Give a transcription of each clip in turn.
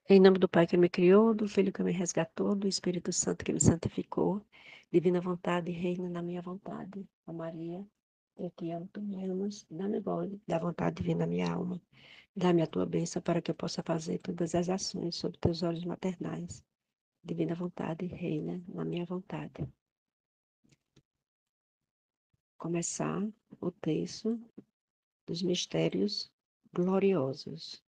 Em nome do Pai que me criou, do Filho que me resgatou, do Espírito Santo que me santificou, divina vontade, reina na minha vontade. Ó Maria, eu te amo, tu me amas, dá-me voz, dá vontade divina na minha alma. Dá-me a tua bênção para que eu possa fazer todas as ações sob teus olhos maternais. Divina vontade, reina na minha vontade. Começar o texto dos mistérios gloriosos.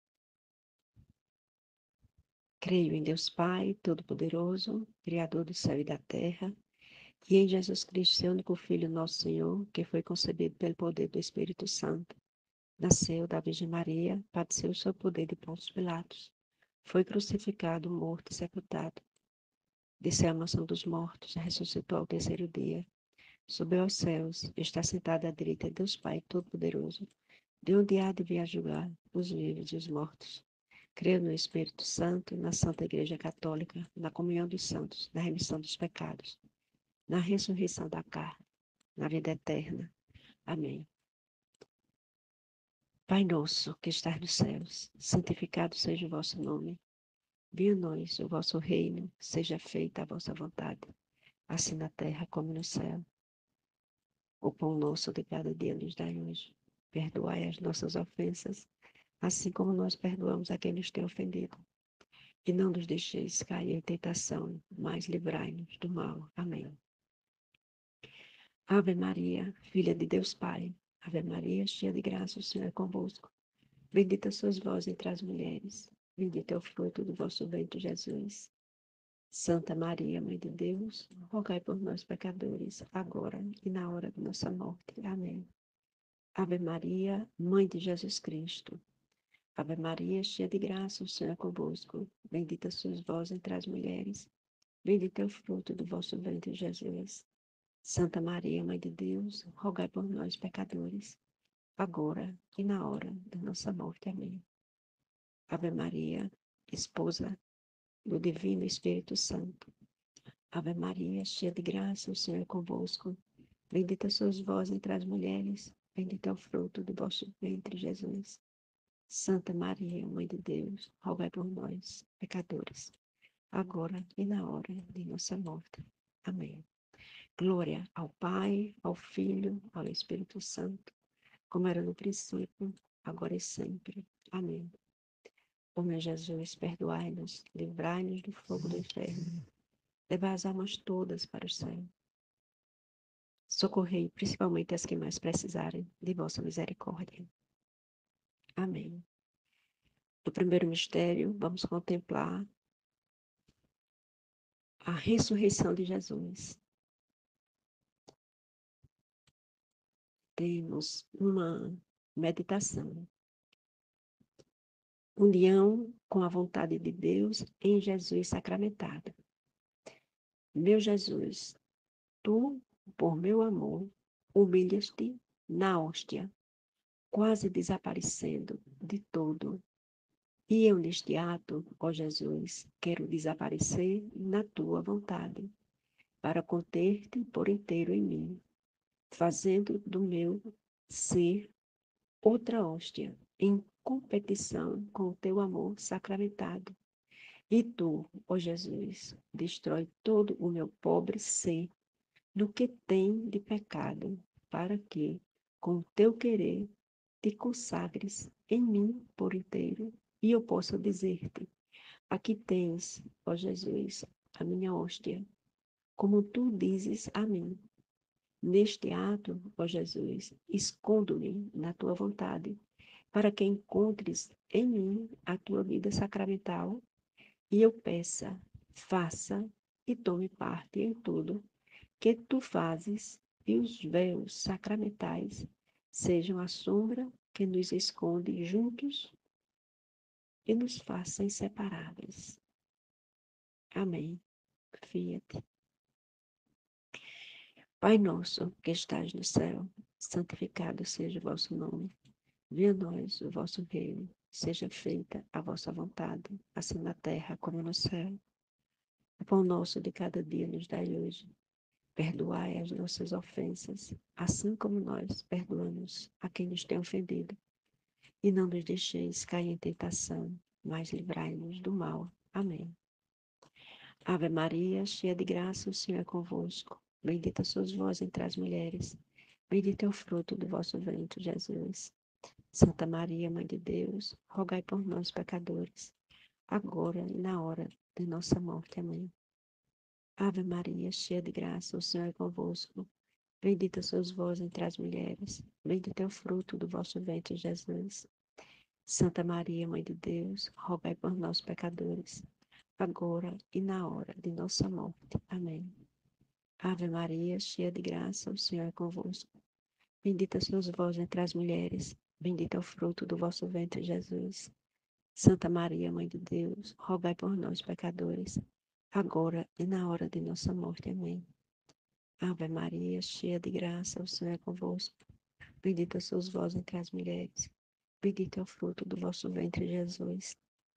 Creio em Deus Pai, Todo-Poderoso, Criador do céu e da terra, e em Jesus Cristo, seu único Filho, nosso Senhor, que foi concebido pelo poder do Espírito Santo, nasceu da Virgem Maria, padeceu sob o poder de Pôncio Pilatos, foi crucificado, morto e sepultado, desceu à mansão dos mortos, ressuscitou ao terceiro dia, subiu aos céus, está sentado à direita de Deus Pai Todo-Poderoso, de onde há de vir a julgar os vivos e os mortos. Creio no Espírito Santo, na Santa Igreja Católica, na comunhão dos santos, na remissão dos pecados, na ressurreição da carne, na vida eterna. Amém. Pai nosso, que estás nos céus, santificado seja o vosso nome. Venha a nós o vosso reino, seja feita a vossa vontade, assim na terra como no céu. O pão nosso de cada dia nos dai hoje. Perdoai as nossas ofensas, assim como nós perdoamos a quem nos tem ofendido. E não nos deixeis cair em tentação, mas livrai-nos do mal. Amém. Ave Maria, filha de Deus Pai. Ave Maria, cheia de graça, o Senhor é convosco. Bendita sois vós entre as mulheres. Bendito é o fruto do vosso ventre, Jesus. Santa Maria, Mãe de Deus, rogai por nós, pecadores, agora e na hora de nossa morte. Amém. Ave Maria, Mãe de Jesus Cristo. Ave Maria, cheia de graça, o Senhor é convosco. Bendita sois vós entre as mulheres. Bendito é o fruto do vosso ventre, Jesus. Santa Maria, Mãe de Deus, rogai por nós, pecadores, agora e na hora da nossa morte. Amém. Ave Maria, esposa do Divino Espírito Santo. Ave Maria, cheia de graça, o Senhor é convosco. Bendita sois vós entre as mulheres, bendito é o fruto do vosso ventre, Jesus. Santa Maria, Mãe de Deus, rogai por nós, pecadores, agora e na hora de nossa morte. Amém. Glória ao Pai, ao Filho, ao Espírito Santo, como era no princípio, agora e sempre. Amém. Ó meu Jesus, perdoai-nos, livrai-nos do fogo do inferno, levai as almas todas para o céu. Socorrei principalmente as que mais precisarem de vossa misericórdia. Amém. No primeiro mistério, vamos contemplar a ressurreição de Jesus. Temos uma meditação. União com a vontade de Deus em Jesus sacramentado. Meu Jesus, tu, por meu amor, humilhas-te na hóstia, quase desaparecendo de todo. E eu, neste ato, ó Jesus, quero desaparecer na tua vontade, para conter-te por inteiro em mim, fazendo do meu ser outra hóstia, em competição com o teu amor sacramentado. E tu, ó Jesus, destrói todo o meu pobre ser no que tem de pecado, para que, com o teu querer, te consagres em mim por inteiro, e eu possa dizer-te: aqui tens, ó Jesus, a minha hóstia, como tu dizes a mim. Neste ato, ó Jesus, escondo-me na tua vontade, para que encontres em mim a tua vida sacramental, e eu peça, faça e tome parte em tudo que tu fazes, e os véus sacramentais sejam a sombra que nos esconde juntos e nos faça inseparáveis. Amém. Fiat. Pai nosso, que estás no céu, santificado seja o vosso nome. Venha a nós o vosso reino. Seja feita a vossa vontade, assim na terra como no céu. O pão nosso de cada dia nos dai hoje. Perdoai as nossas ofensas, assim como nós perdoamos a quem nos tem ofendido. E não nos deixeis cair em tentação, mas livrai-nos do mal. Amém. Ave Maria, cheia de graça, o Senhor é convosco. Bendita sois vós entre as mulheres. Bendito é o fruto do vosso ventre, Jesus. Santa Maria, Mãe de Deus, rogai por nós, pecadores, agora e na hora de nossa morte. Amém. Ave Maria, cheia de graça, o Senhor é convosco. Bendita sois vós entre as mulheres. Bendito é o fruto do vosso ventre, Jesus. Santa Maria, Mãe de Deus, rogai por nós, pecadores, agora e na hora de nossa morte. Amém. Ave Maria, cheia de graça, o Senhor é convosco. Bendita sois vós entre as mulheres, bendito é o fruto do vosso ventre, Jesus. Santa Maria, Mãe de Deus, rogai por nós, pecadores, agora e na hora de nossa morte. Amém. Ave Maria, cheia de graça, o Senhor é convosco. Bendita sois vós entre as mulheres, bendito é o fruto do vosso ventre, Jesus.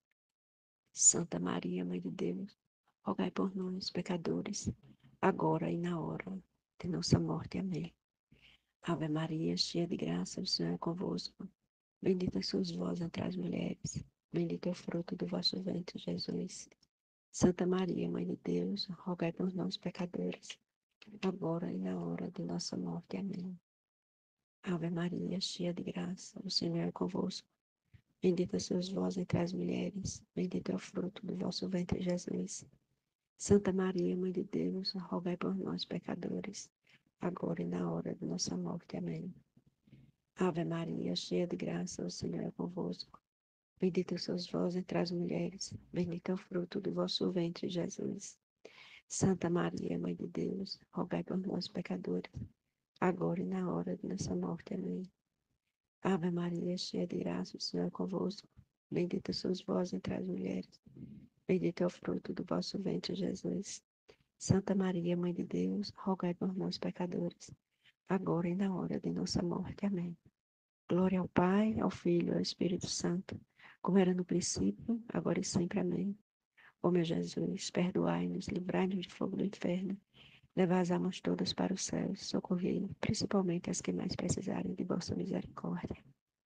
Santa Maria, Mãe de Deus, rogai por nós, pecadores, agora e na hora de nossa morte. Amém. Ave Maria, cheia de graça, o Senhor é convosco. Bendita sois vós entre as mulheres, bendito é o fruto do vosso ventre, Jesus. Santa Maria, Mãe de Deus, rogai por nós, pecadores, agora e na hora de nossa morte. Amém. Ave Maria, cheia de graça, o Senhor é convosco. Bendita sois vós entre as mulheres, bendito é o fruto do vosso ventre, Jesus. Santa Maria, Mãe de Deus, rogai por nós, pecadores, agora e na hora de nossa morte. Amém. Ave Maria, cheia de graça, o Senhor é convosco. Bendita sois vós entre as mulheres, bendito é o fruto do vosso ventre, Jesus. Santa Maria, Mãe de Deus, rogai por nós, pecadores, agora e na hora de nossa morte. Amém. Ave Maria, cheia de graça, o Senhor é convosco. Bendita sois vós entre as mulheres, bendito é o fruto do vosso ventre, Jesus. Santa Maria, Mãe de Deus, rogai por nós, pecadores, agora e na hora de nossa morte. Amém. Glória ao Pai, ao Filho e ao Espírito Santo, como era no princípio, agora e sempre. Amém. Ó meu Jesus, perdoai-nos, livrai-nos do fogo do inferno, levai as almas todas para o céu, socorrei principalmente as que mais precisarem de vossa misericórdia.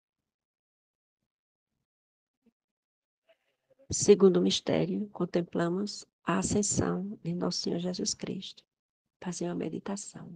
Segundo mistério, contemplamos a ascensão de nosso Senhor Jesus Cristo. Fazer uma meditação.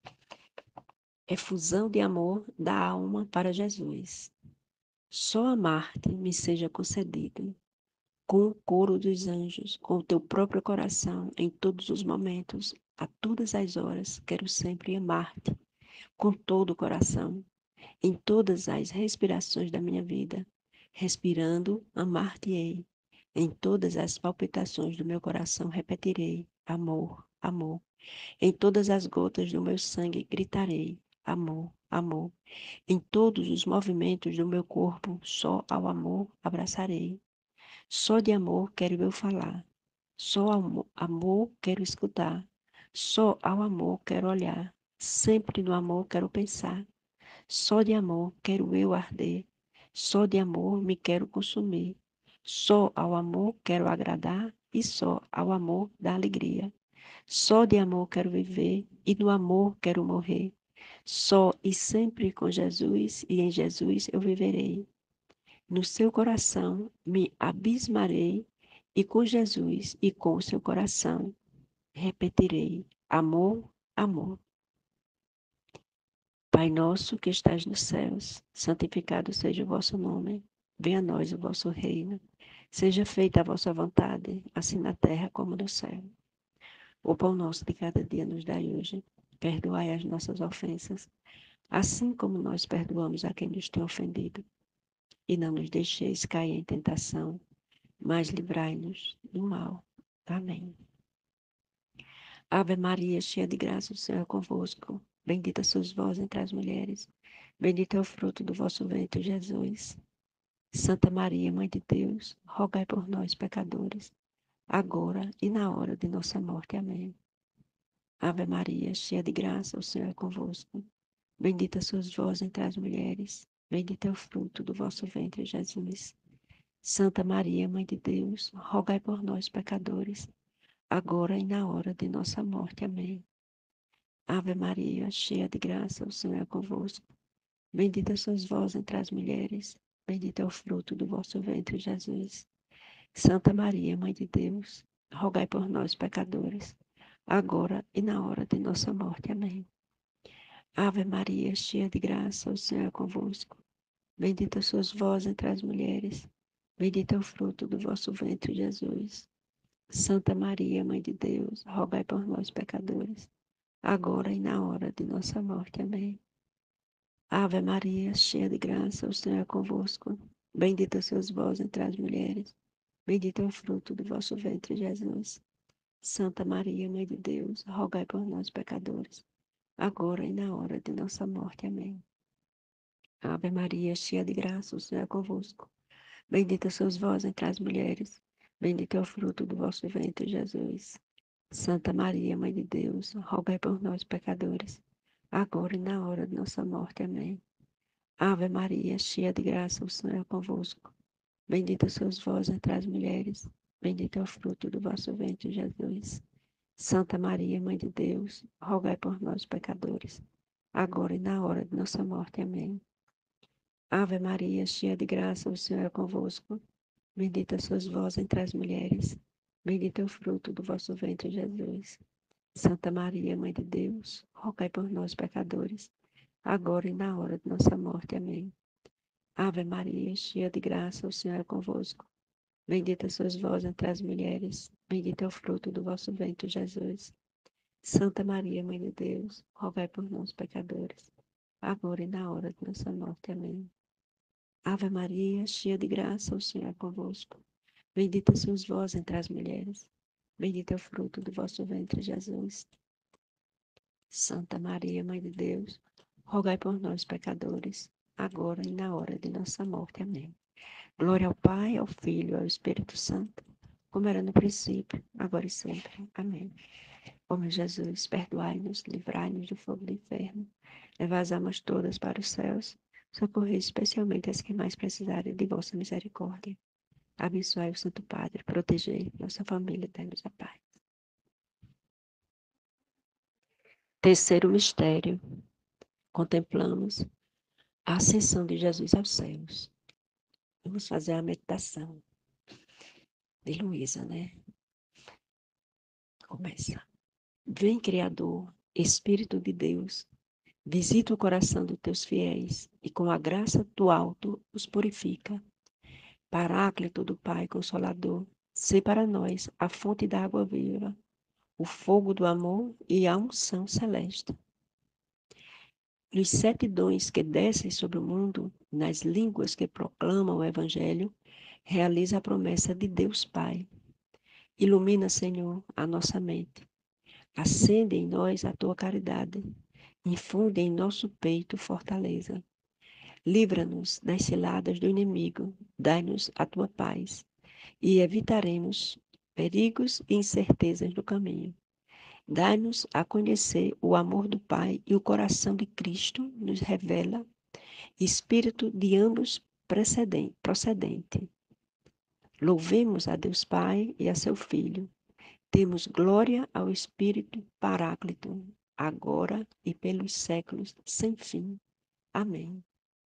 Efusão de amor da alma para Jesus. Só amar-te me seja concedido, com o coro dos anjos, com o teu próprio coração, em todos os momentos, a todas as horas, quero sempre amar-te, com todo o coração, em todas as respirações da minha vida, respirando, amar-te-ei, em todas as palpitações do meu coração repetirei, amor, amor, em todas as gotas do meu sangue gritarei, amor, amor, em todos os movimentos do meu corpo, só ao amor abraçarei. Só de amor quero eu falar, só ao amor quero escutar, só ao amor quero olhar, sempre no amor quero pensar, só de amor quero eu arder, só de amor me quero consumir, só ao amor quero agradar e só ao amor dar alegria. Só de amor quero viver e no amor quero morrer. Só e sempre com Jesus e em Jesus eu viverei. No seu coração me abismarei e com Jesus e com o seu coração repetirei: amor, amor. Pai nosso que estás nos céus, santificado seja o vosso nome. Venha a nós o vosso reino. Seja feita a vossa vontade, assim na terra como no céu. O pão nosso de cada dia nos dai hoje. Perdoai as nossas ofensas, assim como nós perdoamos a quem nos tem ofendido. E não nos deixeis cair em tentação, mas livrai-nos do mal. Amém. Ave Maria, cheia de graça, o Senhor é convosco. Bendita sois vós entre as mulheres. Bendito é o fruto do vosso ventre, Jesus. Santa Maria, Mãe de Deus, rogai por nós, pecadores, agora e na hora de nossa morte. Amém. Ave Maria, cheia de graça, o Senhor é convosco. Bendita sois vós entre as mulheres. Bendito é o fruto do vosso ventre, Jesus. Santa Maria, Mãe de Deus, rogai por nós, pecadores, agora e na hora de nossa morte. Amém. Ave Maria, cheia de graça, o Senhor é convosco. Bendita sois vós entre as mulheres, bendito é o fruto do vosso ventre, Jesus. Santa Maria, Mãe de Deus, rogai por nós, pecadores, agora e na hora de nossa morte. Amém. Ave Maria, cheia de graça, o Senhor é convosco. Bendita sois vós entre as mulheres, bendito é o fruto do vosso ventre, Jesus. Santa Maria, Mãe de Deus, rogai por nós, pecadores, agora e na hora de nossa morte. Amém. Ave Maria, cheia de graça, o Senhor é convosco. Bendita sois vós entre as mulheres, bendito é o fruto do vosso ventre, Jesus. Santa Maria, Mãe de Deus, rogai por nós, pecadores, agora e na hora de nossa morte. Amém. Ave Maria, cheia de graça, o Senhor é convosco. Bendita sois vós entre as mulheres, bendito é o fruto do vosso ventre, Jesus. Santa Maria, Mãe de Deus, rogai por nós, pecadores, agora e na hora de nossa morte. Amém. Ave Maria, cheia de graça, o Senhor é convosco. Bendita sois vós entre as mulheres, bendito é o fruto do vosso ventre, Jesus. Santa Maria, Mãe de Deus, rogai por nós, pecadores, agora e na hora de nossa morte. Amém. Ave Maria, cheia de graça, o Senhor é convosco. Bendita sois vós entre as mulheres, bendito é o fruto do vosso ventre, Jesus. Santa Maria, Mãe de Deus, rogai por nós, pecadores, agora e na hora de nossa morte. Amém. Ave Maria, cheia de graça, o Senhor é convosco. Bendita sois vós entre as mulheres, bendito é o fruto do vosso ventre, Jesus. Santa Maria, Mãe de Deus, rogai por nós, pecadores, agora e na hora de nossa morte. Amém. Ave Maria, cheia de graça, o Senhor é convosco. Bendita sois vós entre as mulheres, bendito é o fruto do vosso ventre, Jesus. Santa Maria, Mãe de Deus, rogai por nós, pecadores, agora e na hora de nossa morte. Amém. Glória ao Pai, ao Filho e ao Espírito Santo, como era no princípio, agora e sempre. Amém. Ó meu Jesus, perdoai-nos, livrai-nos do fogo do inferno, levai as almas todas para os céus, socorrei especialmente as que mais precisarem de vossa misericórdia. Abençoai o Santo Padre, protegei nossa família, dai-nos a paz. Terceiro mistério, contemplamos a ascensão de Jesus aos céus. Vamos fazer a meditação de Luísa, né? Começa. Vem, Criador, Espírito de Deus, visita o coração dos teus fiéis e com a graça do alto os purifica. Paráclito do Pai Consolador, sê para nós a fonte da água viva, o fogo do amor e a unção celeste. Nos 7 dons que descem sobre o mundo, nas línguas que proclamam o Evangelho, realiza a promessa de Deus Pai. Ilumina, Senhor, a nossa mente. Acende em nós a tua caridade. Infunde em nosso peito fortaleza. Livra-nos das ciladas do inimigo. Dai-nos a tua paz. E evitaremos perigos e incertezas do caminho. Dai-nos a conhecer o amor do Pai e o coração de Cristo nos revela, espírito de ambos procedente. Louvemos a Deus Pai e a seu Filho. Demos glória ao Espírito Paráclito, agora e pelos séculos sem fim. Amém.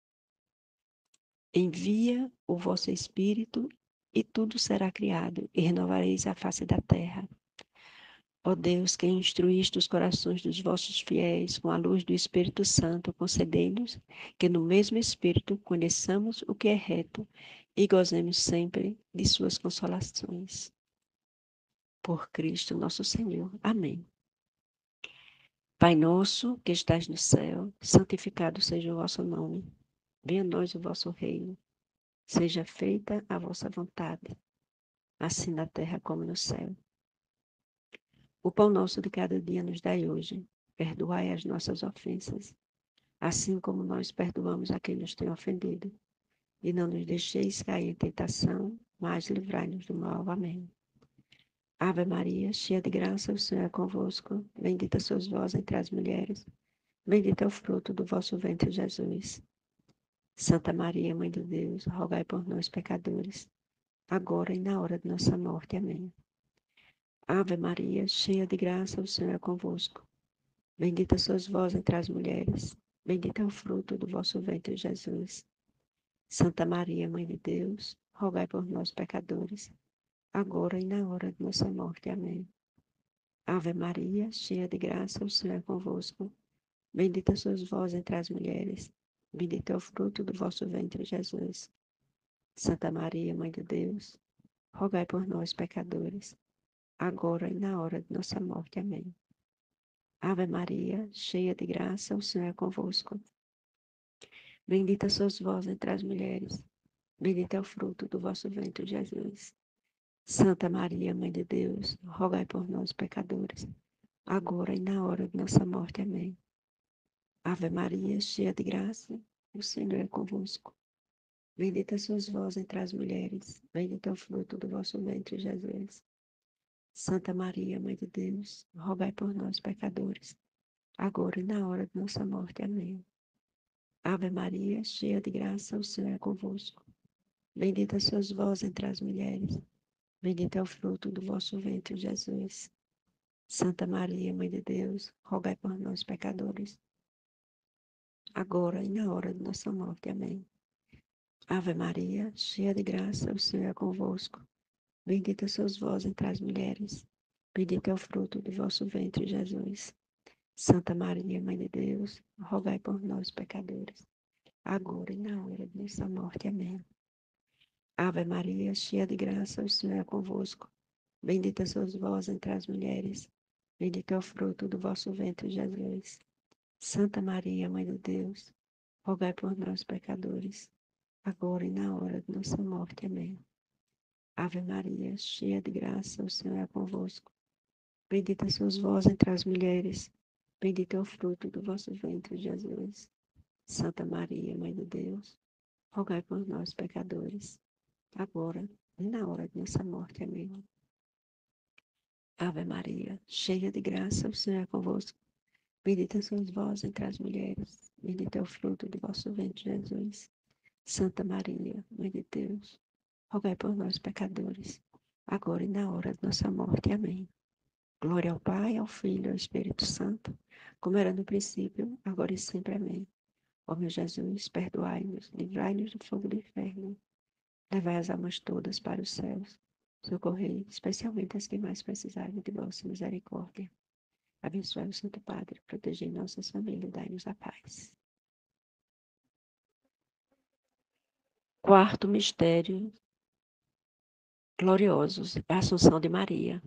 Envia o vosso Espírito e tudo será criado, e renovareis a face da terra. Ó Deus, que instruíste os corações dos vossos fiéis com a luz do Espírito Santo, concedei-nos que no mesmo Espírito conheçamos o que é reto e gozemos sempre de suas consolações. Por Cristo nosso Senhor. Amém. Pai nosso, que estás no céu, santificado seja o vosso nome. Venha a nós o vosso reino. Seja feita a vossa vontade, assim na terra como no céu. O pão nosso de cada dia nos dai hoje. Perdoai as nossas ofensas, assim como nós perdoamos a quem nos tem ofendido. E não nos deixeis cair em tentação, mas livrai-nos do mal. Amém. Ave Maria, cheia de graça, o Senhor é convosco. Bendita sois vós entre as mulheres. Bendito é o fruto do vosso ventre, Jesus. Santa Maria, Mãe de Deus, rogai por nós, pecadores, agora e na hora de nossa morte. Amém. Ave Maria, cheia de graça, o Senhor é convosco. Bendita sois vós entre as mulheres. Bendito é o fruto do vosso ventre, Jesus. Santa Maria, Mãe de Deus, rogai por nós, pecadores, agora e na hora de nossa morte. Amém. Ave Maria, cheia de graça, o Senhor é convosco. Bendita sois vós entre as mulheres. Bendito é o fruto do vosso ventre, Jesus. Santa Maria, Mãe de Deus, rogai por nós, pecadores, agora e na hora de nossa morte. Amém. Ave Maria, cheia de graça, o Senhor é convosco. Bendita sois vós entre as mulheres. Bendito é o fruto do vosso ventre, Jesus. Santa Maria, Mãe de Deus, rogai por nós, pecadores, agora e na hora de nossa morte. Amém. Ave Maria, cheia de graça, o Senhor é convosco. Bendita sois vós entre as mulheres, bendito é o fruto do vosso ventre, Jesus. Santa Maria, Mãe de Deus, rogai por nós, pecadores, agora e na hora de nossa morte. Amém. Ave Maria, cheia de graça, o Senhor é convosco. Bendita sois vós entre as mulheres, bendito é o fruto do vosso ventre, Jesus. Santa Maria, Mãe de Deus, rogai por nós, pecadores, agora e na hora de nossa morte. Amém. Ave Maria, cheia de graça, o Senhor é convosco. Bendita sois vós entre as mulheres, bendito é o fruto do vosso ventre, Jesus. Santa Maria, Mãe de Deus, rogai por nós, pecadores, agora e na hora de nossa morte. Amém. Ave Maria, cheia de graça, o Senhor é convosco. Bendita sois vós entre as mulheres, bendito é o fruto do vosso ventre, Jesus. Santa Maria, Mãe de Deus, rogai por nós, pecadores, agora e na hora de nossa morte. Amém. Ave Maria, cheia de graça, o Senhor é convosco. Bendita sois vós entre as mulheres, bendito é o fruto do vosso ventre, Jesus. Santa Maria, Mãe de Deus, rogai por nós, pecadores, agora e na hora de nossa morte. Amém. Ave Maria, cheia de graça, o Senhor é convosco. Bendita sois vós entre as mulheres, bendito é o fruto do vosso ventre, Jesus. Santa Maria, Mãe de Deus, rogai por nós, pecadores, agora e na hora de nossa morte. Amém. Glória ao Pai, ao Filho e ao Espírito Santo, como era no princípio, agora e sempre. Amém. Ó meu Jesus, perdoai-nos, livrai-nos do fogo do inferno, levai as almas todas para os céus, socorrei especialmente as que mais precisarem de vossa misericórdia. Abençoai o Santo Padre, protegei nossas famílias, dai-nos a paz. Quarto mistério glorioso, a Assunção de Maria.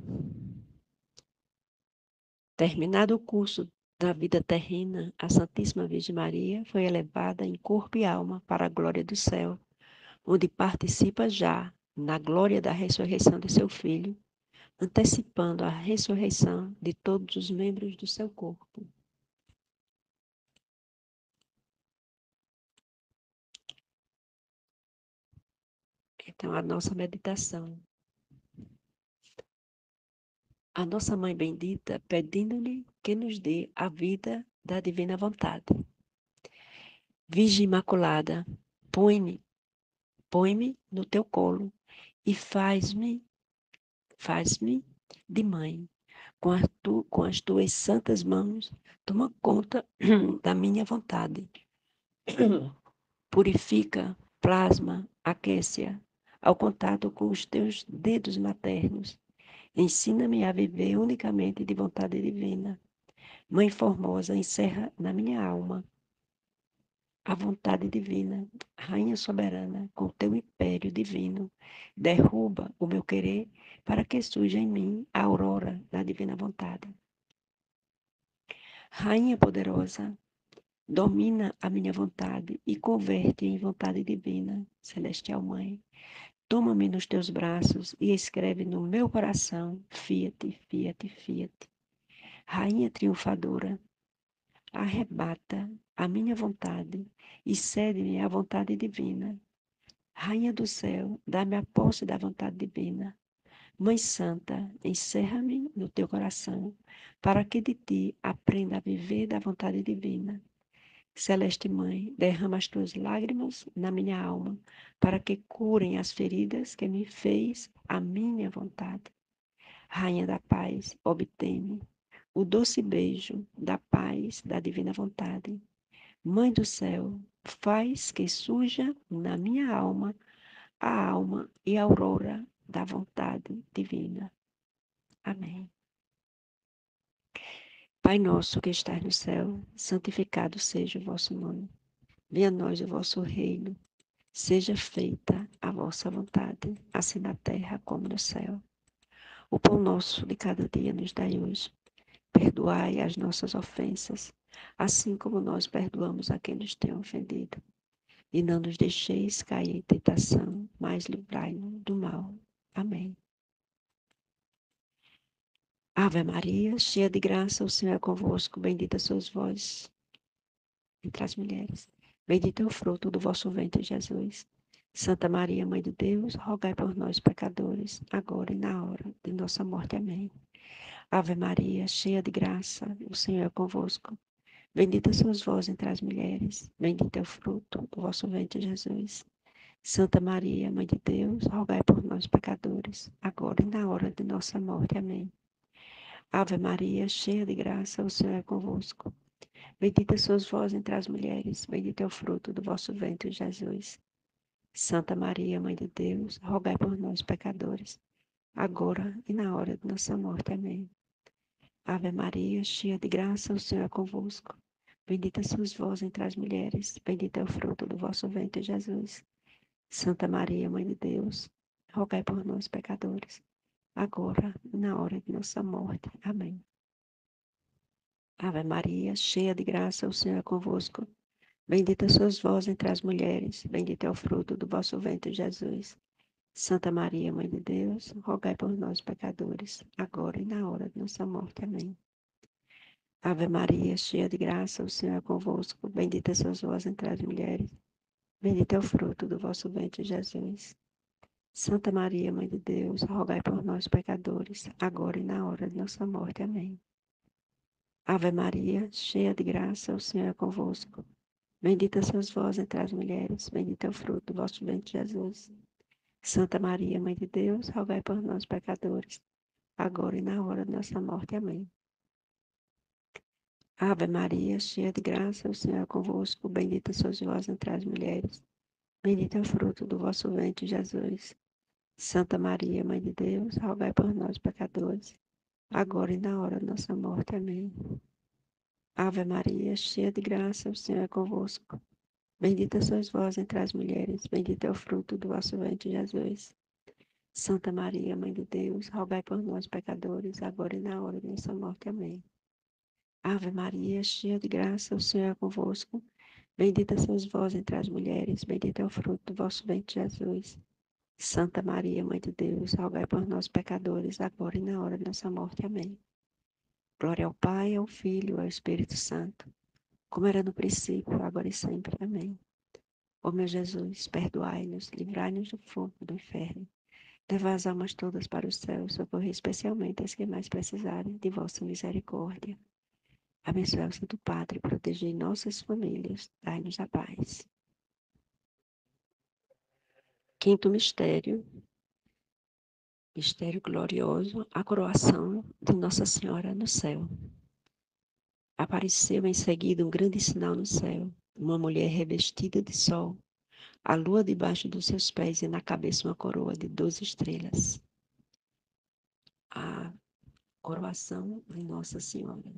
Terminado o curso da vida terrena, a Santíssima Virgem Maria foi elevada em corpo e alma para a glória do céu, onde participa já na glória da ressurreição de seu Filho, antecipando a ressurreição de todos os membros do seu corpo. Então, a nossa meditação. A nossa Mãe Bendita pedindo-lhe que nos dê a vida da divina vontade. Virgem Imaculada, põe-me no teu colo e faz-me de mãe. Com as tuas santas mãos, toma conta da minha vontade. Purifica, plasma, aquece-a ao contato com os teus dedos maternos. Ensina-me a viver unicamente de vontade divina. Mãe formosa, encerra na minha alma a vontade divina. Rainha soberana, com teu império divino, derruba o meu querer para que surja em mim a aurora da divina vontade. Rainha poderosa, domina a minha vontade e converte em vontade divina, celestial Mãe. Toma-me nos teus braços e escreve no meu coração, fiat, fiat, fiat. Rainha triunfadora, arrebata a minha vontade e cede-me a vontade divina. Rainha do céu, dá-me a posse da vontade divina. Mãe Santa, encerra-me no teu coração, para que de ti aprenda a viver da vontade divina. Celeste Mãe, derrama as tuas lágrimas na minha alma, para que curem as feridas que me fez a minha vontade. Rainha da paz, obtém-me o doce beijo da paz da divina vontade. Mãe do céu, faz que surja na minha alma a alma e a aurora da vontade divina. Amém. Pai nosso que estás no céu, santificado seja o vosso nome. Venha a nós o vosso reino. Seja feita a vossa vontade, assim na terra como no céu. O pão nosso de cada dia nos dai hoje. Perdoai as nossas ofensas, assim como nós perdoamos a quem nos tem ofendido. E não nos deixeis cair em tentação, mas livrai-nos do mal. Amém. Ave Maria, cheia de graça, o Senhor é convosco. Bendita sois vós entre as mulheres. Bendito é o fruto do vosso ventre, Jesus. Santa Maria, Mãe de Deus, rogai por nós, pecadores, agora e na hora de nossa morte. Amém. Ave Maria, cheia de graça, o Senhor é convosco. Bendita sois vós entre as mulheres, bendito é o fruto do vosso ventre, Jesus. Santa Maria, Mãe de Deus, rogai por nós, pecadores, agora e na hora de nossa morte. Amém. Ave Maria, cheia de graça, o Senhor é convosco. Bendita sois vós entre as mulheres, bendito é o fruto do vosso ventre, Jesus. Santa Maria, Mãe de Deus, rogai por nós, pecadores, agora e na hora de nossa morte. Amém. Ave Maria, cheia de graça, o Senhor é convosco. Bendita sois vós entre as mulheres, bendito é o fruto do vosso ventre, Jesus. Santa Maria, Mãe de Deus, rogai por nós, pecadores, agora e na hora de nossa morte. Amém. Ave Maria, cheia de graça, o Senhor é convosco. Bendita sois vós entre as mulheres, bendito é o fruto do vosso ventre, Jesus. Santa Maria, Mãe de Deus, rogai por nós, pecadores, agora e na hora de nossa morte. Amém. Ave Maria, cheia de graça, o Senhor é convosco. Bendita sois vós entre as mulheres, bendito é o fruto do vosso ventre, Jesus. Santa Maria, Mãe de Deus, rogai por nós, pecadores, agora e na hora de nossa morte. Amém. Ave Maria, cheia de graça, o Senhor é convosco. Bendita sois vós entre as mulheres, bendito é o fruto do vosso ventre, Jesus. Santa Maria, Mãe de Deus, rogai por nós, pecadores, agora e na hora de nossa morte. Amém. Ave Maria, cheia de graça, o Senhor é convosco. Bendita sois vós entre as mulheres, bendito é o fruto do vosso ventre, Jesus. Santa Maria, Mãe de Deus, rogai por nós, pecadores, agora e na hora de nossa morte. Amém. Ave Maria, cheia de graça, o Senhor é convosco. Bendita sois vós entre as mulheres, bendito é o fruto do vosso ventre, Jesus. Santa Maria, Mãe de Deus, rogai por nós, pecadores, agora e na hora de nossa morte. Amém. Ave Maria, cheia de graça, o Senhor é convosco. Bendita sois vós entre as mulheres, bendito é o fruto do vosso ventre, Jesus. Santa Maria, Mãe de Deus, rogai por nós, pecadores, agora e na hora de nossa morte. Amém. Glória ao Pai, ao Filho e ao Espírito Santo, como era no princípio, agora e sempre. Amém. Ó meu Jesus, perdoai-nos, livrai-nos do fogo do inferno. Levai as almas todas para o céu, socorrei especialmente as que mais precisarem de vossa misericórdia. Abençoai o Santo Padre, protegei nossas famílias, dai-nos a paz. Quinto mistério, mistério glorioso, a coroação de Nossa Senhora no céu. Apareceu em seguida um grande sinal no céu, uma mulher revestida de sol, a lua debaixo dos seus pés e na cabeça uma coroa de 12 estrelas. A coroação de Nossa Senhora.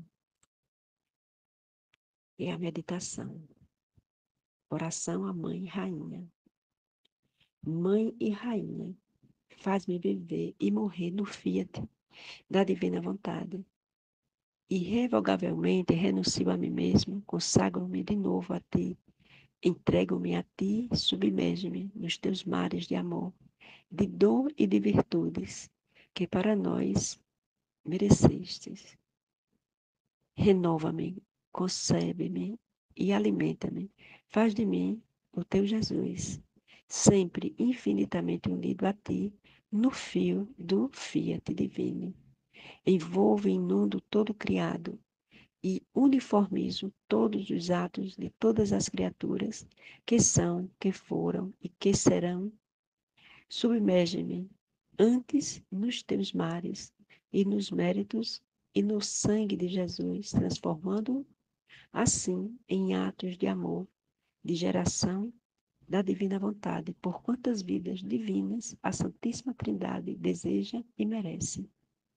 E a meditação. Oração à Mãe e Rainha. Mãe e Rainha, faz-me viver e morrer no fiat da divina vontade. Irrevogavelmente renuncio a mim mesmo, consagro-me de novo a ti, entrego-me a ti, submerge-me nos teus mares de amor, de dor e de virtudes, que para nós merecestes. Renova-me, concebe-me e alimenta-me. Faz de mim o teu Jesus, sempre infinitamente unido a ti, no fio do fiat divino. Envolvo e inundo todo criado e uniformizo todos os atos de todas as criaturas que são, que foram e que serão. Submerge-me antes nos teus mares e nos méritos e no sangue de Jesus, transformando assim em atos de amor, de geração da divina vontade, por quantas vidas divinas a Santíssima Trindade deseja e merece.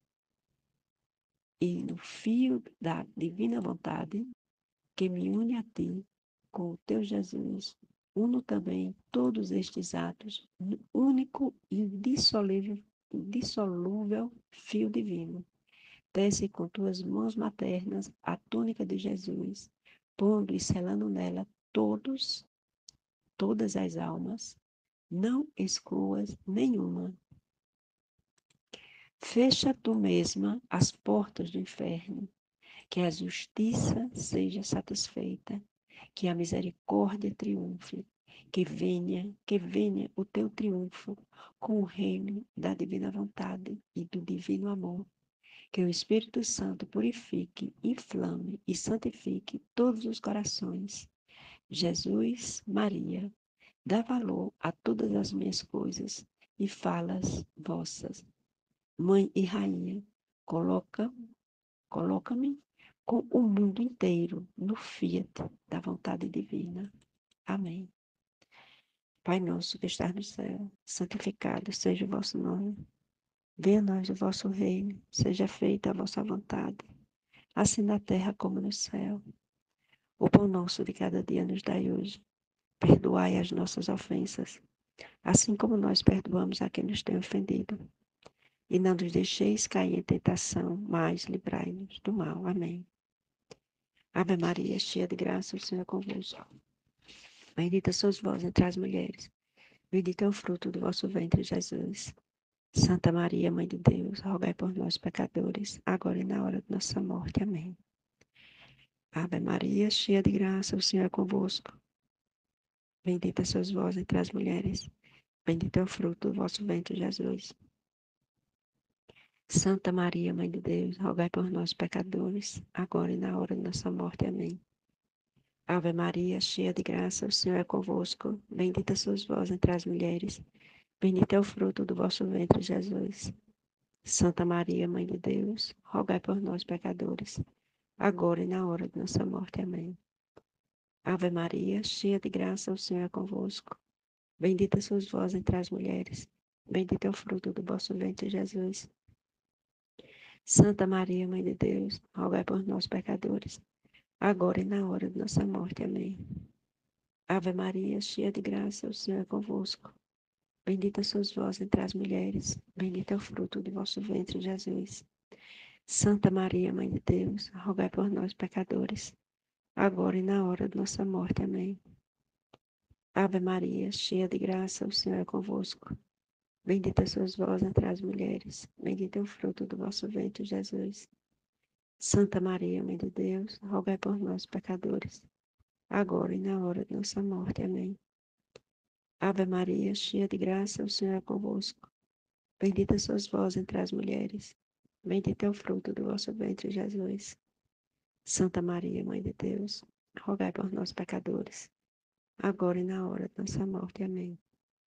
E no fio da divina vontade, que me une a ti, com o teu Jesus, uno também todos estes atos no único e indissolúvel fio divino. Tece com tuas mãos maternas a túnica de Jesus, pondo e selando nela todas as almas, não excluas nenhuma. Fecha tu mesma as portas do inferno, que a justiça seja satisfeita, que a misericórdia triunfe, que venha o teu triunfo com o reino da divina vontade e do divino amor. Que o Espírito Santo purifique, inflame e santifique todos os corações. Jesus, Maria, dá valor a todas as minhas coisas e falas vossas. Mãe e Rainha, coloca-me com o mundo inteiro no fiat da vontade divina. Amém. Pai nosso que estás no céu, santificado seja o vosso nome. Venha a nós o vosso reino, seja feita a vossa vontade, assim na terra como no céu. O pão nosso de cada dia nos dai hoje. Perdoai as nossas ofensas, assim como nós perdoamos a quem nos tem ofendido. E não nos deixeis cair em tentação, mas livrai-nos do mal. Amém. Ave Maria, cheia de graça, o Senhor é convosco. Bendita sois vós entre as mulheres. Bendito é o fruto do vosso ventre, Jesus. Santa Maria, Mãe de Deus, rogai por nós, pecadores, agora e na hora de nossa morte. Amém. Ave Maria, cheia de graça, o Senhor é convosco. Bendita sois vós entre as mulheres. Bendito é o fruto do vosso ventre, Jesus. Santa Maria, Mãe de Deus, rogai por nós, pecadores, agora e na hora de nossa morte. Amém. Ave Maria, cheia de graça, o Senhor é convosco. Bendita sois vós entre as mulheres. Bendito é o fruto do vosso ventre, Jesus. Santa Maria, Mãe de Deus, rogai por nós, pecadores, agora e na hora de nossa morte. Amém. Ave Maria, cheia de graça, o Senhor é convosco. Bendita sois vós entre as mulheres. Bendito é o fruto do vosso ventre, Jesus. Santa Maria, Mãe de Deus, rogai por nós, pecadores, agora e na hora de nossa morte. Amém. Ave Maria, cheia de graça, o Senhor é convosco. Bendita sois vós entre as mulheres. Bendito é o fruto do vosso ventre, Jesus. Santa Maria, Mãe de Deus, rogai por nós, pecadores, agora e na hora de nossa morte. Amém. Ave Maria, cheia de graça, o Senhor é convosco. Bendita sois vós entre as mulheres. Bendito é o fruto do vosso ventre, Jesus. Santa Maria, Mãe de Deus, rogai por nós, pecadores, agora e na hora de nossa morte. Amém. Ave Maria, cheia de graça, o Senhor é convosco. Bendita sois vós entre as mulheres. Bendito é o fruto do vosso ventre, Jesus. Santa Maria, Mãe de Deus, rogai por nós, pecadores, agora e na hora de nossa morte. Amém.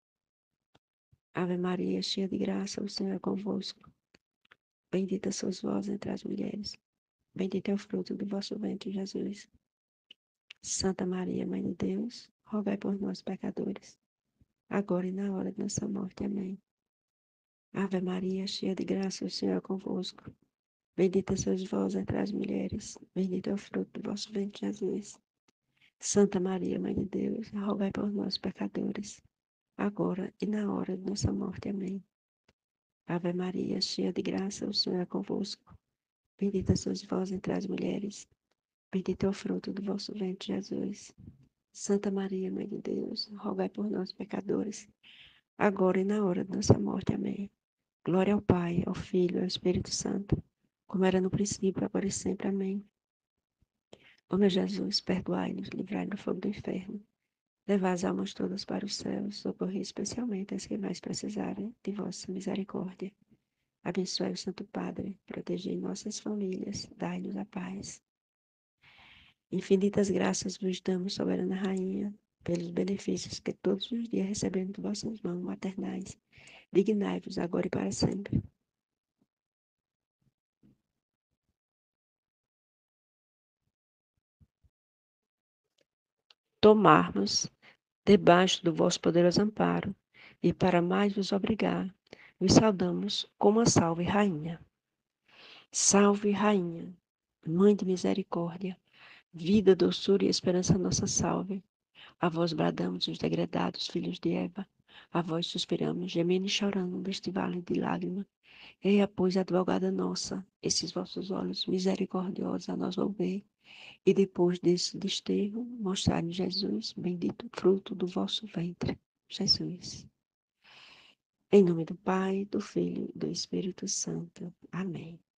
Ave Maria, cheia de graça, o Senhor é convosco. Bendita sois vós entre as mulheres. Bendito é o fruto do vosso ventre, Jesus. Santa Maria, Mãe de Deus, rogai por nós, pecadores, agora e na hora de nossa morte. Amém. Ave Maria, cheia de graça, o Senhor é convosco. Bendita sois vós entre as mulheres. Bendito é o fruto do vosso ventre, Jesus. Santa Maria, Mãe de Deus, rogai por nós, pecadores, agora e na hora de nossa morte. Amém. Ave Maria, cheia de graça, o Senhor é convosco. Bendita sois vós entre as mulheres. Bendito é o fruto do vosso ventre, Jesus. Santa Maria, Mãe de Deus, rogai por nós, pecadores, agora e na hora de nossa morte. Amém. Glória ao Pai, ao Filho e ao Espírito Santo, como era no princípio, agora e sempre. Amém. Ó meu Jesus, perdoai-nos, livrai-nos do fogo do inferno. Levai as almas todas para o céu, socorrei especialmente as que mais precisarem de vossa misericórdia. Abençoai o Santo Padre, protegei nossas famílias, dai-nos a paz. Infinitas graças vos damos, soberana Rainha, pelos benefícios que todos os dias recebemos de vossas mãos maternais. Dignai-vos agora e para sempre. Tomarmos debaixo do vosso poderoso amparo, e para mais vos obrigar, vos saudamos como a salve rainha. Salve rainha, mãe de misericórdia, vida, doçura e esperança nossa salve. A vós bradamos os degredados filhos de Eva, a vós suspiramos, gemendo e chorando neste vale de lágrimas. Eia, pois, advogada nossa, esses vossos olhos misericordiosos a nós volvei, e depois desse desterro, mostrai-nos Jesus, bendito fruto do vosso ventre, Jesus. Em nome do Pai, do Filho e do Espírito Santo. Amém.